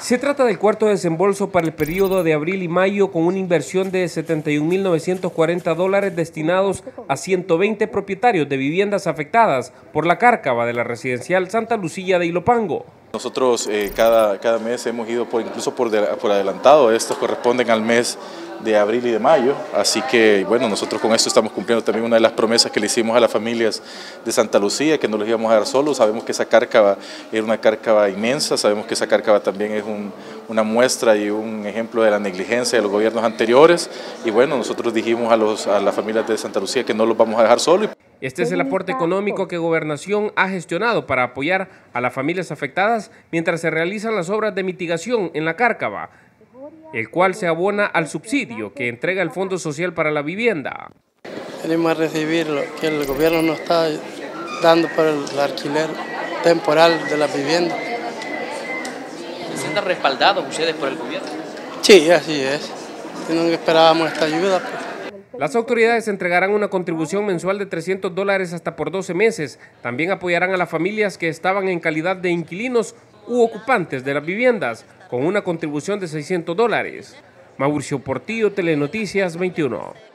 Se trata del cuarto desembolso para el periodo de abril y mayo con una inversión de $71.940 destinados a 120 propietarios de viviendas afectadas por la cárcava de la residencial Santa Lucía de Ilopango. Nosotros cada mes hemos ido incluso por adelantado, estos corresponden al mes de abril y de mayo, así que bueno, nosotros con esto estamos cumpliendo también una de las promesas que le hicimos a las familias de Santa Lucía, que no los íbamos a dar solos. Sabemos que esa cárcava era una cárcava inmensa, sabemos que esa cárcava también es una muestra y un ejemplo de la negligencia de los gobiernos anteriores, y bueno, nosotros dijimos a las familias de Santa Lucía que no los vamos a dejar solos. Este es el aporte económico que Gobernación ha gestionado para apoyar a las familias afectadas mientras se realizan las obras de mitigación en la cárcava, el cual se abona al subsidio que entrega el Fondo Social para la Vivienda. Venimos a recibir lo que el gobierno nos está dando por el alquiler temporal de la vivienda. ¿Se sienten respaldados ustedes por el gobierno? Sí, así es. No esperábamos esta ayuda, pues. Las autoridades entregarán una contribución mensual de $300 hasta por 12 meses. También apoyarán a las familias que estaban en calidad de inquilinos u ocupantes de las viviendas, con una contribución de $600. Mauricio Portillo, Telenoticias 21.